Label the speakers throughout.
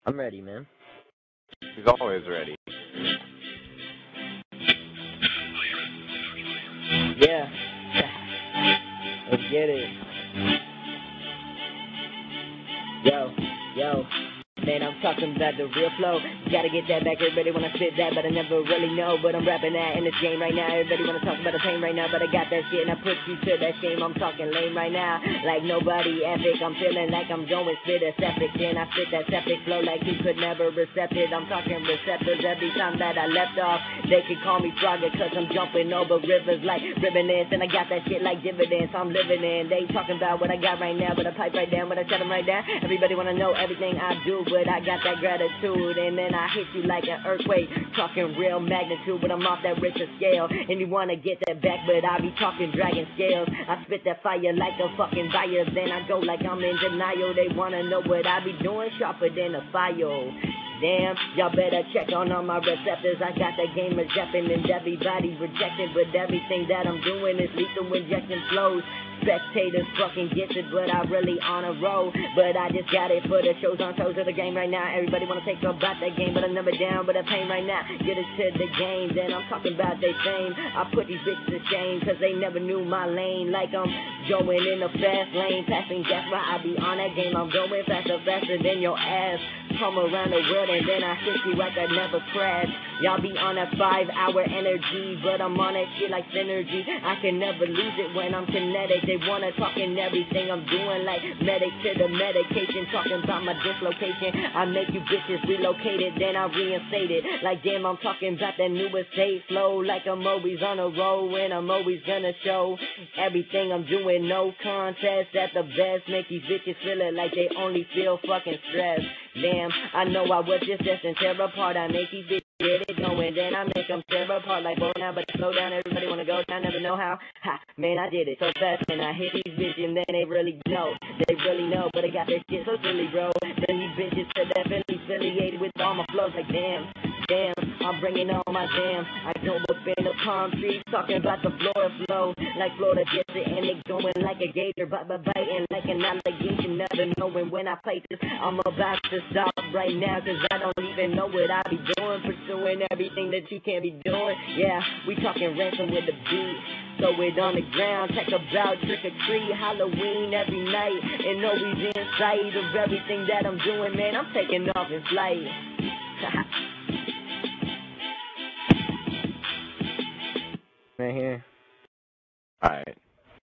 Speaker 1: I'm ready, man.
Speaker 2: He's always ready.
Speaker 1: Yeah. Let's get it. Yo. Man, I'm talking about the real flow. Gotta get that back, everybody wanna spit that, but I never really know. But I'm rapping that in this game right now. Everybody wanna talk about the pain right now, but I got that shit and I put you to that shame. I'm talking lame right now, like nobody epic. I'm feeling like I'm going spit a septic, then I spit that septic flow like you could never accept it. I'm talking receptors every time that I left off. They could call me Frogger cause I'm jumping over rivers like ribbonist, and I got that shit like dividends I'm living in. They talking about what I got right now, but I pipe right down, but I shut them right down. Everybody wanna know everything I do, but I got that gratitude, and then I hit you like an earthquake, talking real magnitude, but I'm off that richer scale, and you wanna get that back, but I be talking dragon scales. I spit that fire like a fucking fire, then I go like I'm in denial. They wanna know what I be doing, sharper than a file. Damn, y'all better check on all my receptors. I got that game rejecting and everybody rejecting, but everything that I'm doing is lethal injection flows. Spectators fucking get it, but I really on a roll. But I just got it for the shows on toes of the game right now. Everybody wanna take about that game, but I'm never down, but I pain right now. Get it to the game, then I'm talking about they fame. I put these bitches to shame, cause they never knew my lane. Like I'm going in a fast lane, passing gas while I be on that game. I'm going faster than your ass. Come around the world and then I hit you like I never crashed. Y'all be on that 5-hour energy, but I'm on that shit like synergy. I can never lose it when I'm kinetic. They wanna talk in everything I'm doing, like medic to the medication, talking about my dislocation. I make you bitches relocated, then I reinstate it. Like damn, I'm talking about that new estate flow, like I'm always on a roll, and I'm always gonna show everything I'm doing. No contest at the best, make these bitches feel it like they only feel fucking stressed. Damn, I know I was just destined to tear apart. I make these bitches get it going, then I make them tear apart like bow now, but slow down. Everybody wanna go down, never know how. Ha, man, I did it so fast, and I hit these bitches, and then they really know, but I got that shit so silly, bro. Then these bitches said that affiliated with all my flows, like damn, I'm bringing all my jam. I go up in the palm trees, talking about the Florida flow, like Florida gets it, and they going like a gator, biting like an alligator, never knowing when I play this. I'm about to stop right now, cause I don't even know what I be doing, pursuing everything that you can't be doing. Yeah, we talking ransom with the beat, throw it on the ground, take a bow, trick or treat, Halloween every night, and always in sight of everything that I'm doing, man, I'm taking off in flight. Right here.
Speaker 2: Alright.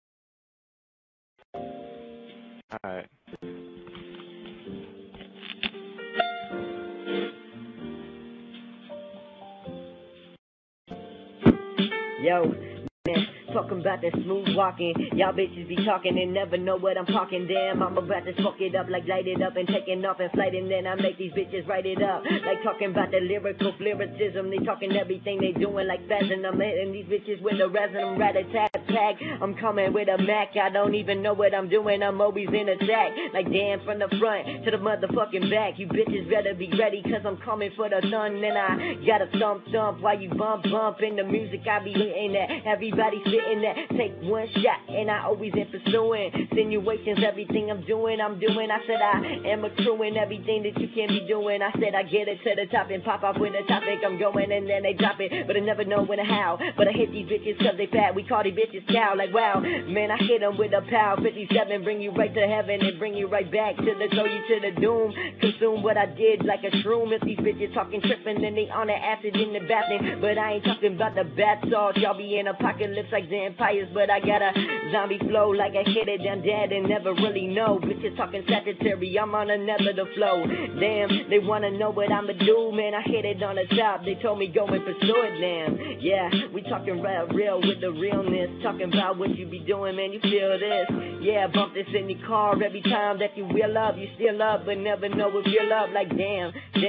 Speaker 1: Yo, man, talking about that smooth walking. Y'all bitches be talking and never know what I'm talking. Damn, I'm about to fuck it up, like light it up and taking off and flight, and then I make these bitches write it up. Like talking about the lyrical lyricism. They talking everything they doing like fast, and I'm hitting these bitches with the resin. I'm rat-a-tat-tag. I'm coming with a Mac. I don't even know what I'm doing. I'm always in attack. Like damn, from the front to the motherfucking back. You bitches better be ready, cause I'm coming for the sun. And I gotta thump while you bump in the music. I be hitting that. Everybody sitting that. Take one shot and I always am pursuing insinuations. Everything I'm doing. I said I am accruing everything that you can't be doing. I said I get it to the top and pop off with the topic. I'm going and then they drop it, but I never know when or how. But I hit these bitches cause they fat. We call these bitches cow. Like wow, man, I hit them with a pow. 57 bring you right to heaven and bring you right back to the throw you to the doom. Consume what I did like a shroom. If these bitches talking tripping, then they on the acid in the bathroom. But I ain't talking about the bath salts. Y'all be in apocalypse like vampires, but I got a zombie flow like I hit it down dead and never really know. Bitches talking Sagittarius, I'm on another the flow. Damn, they wanna know what I'ma do, man. I hit it on the top. They told me go and pursue it, damn. Yeah, we talking real with the realness. Talking about what you be doing, man. You feel this? Yeah, bump this in your car every time that you wheel up. You still up, but never know if you're up. Like damn.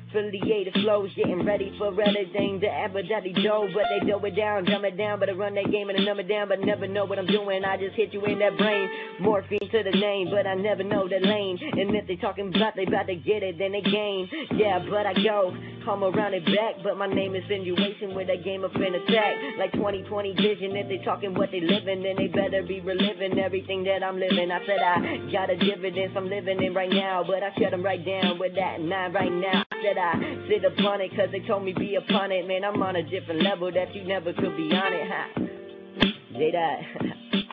Speaker 1: affiliated flows, getting ready for anything to ever daddy do. But they do it down, dumb it down, but I run that game and I numb it down, but never know what I'm doing. I just hit you in that brain, morphine to the name, but I never know the lane. And if they talking about they about to get it, then they gain. Yeah, but I go, come around and back, but my name is insinuation with that game up in attack. Like 20/20 vision, if they talking what they living, then they better be reliving everything that I'm living. I said I got a dividends I'm living in right now, but I shut them right down with that 9 right now. I said I sit upon it, cause they told me be upon it. Man, I'm on a different level that you never could be on it, huh? J-Dot.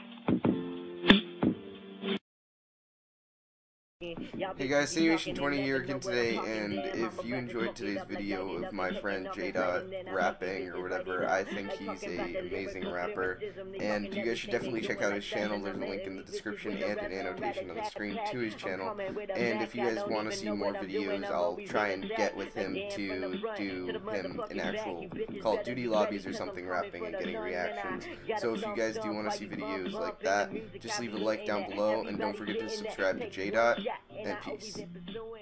Speaker 3: Hey guys, Sinuation20 here again today, and if you enjoyed today's video of my friend J-Dot rapping or whatever, I think he's an amazing rapper, and you guys should definitely check out his channel. There's a link in the description and an annotation on the screen to his channel, and if you guys want to see more videos, I'll try and get with him to do him in actual Call of Duty lobbies or something, rapping and getting reactions. So if you guys do want to see videos like that, just leave a like down below, and don't forget to subscribe to J-Dot, and peace.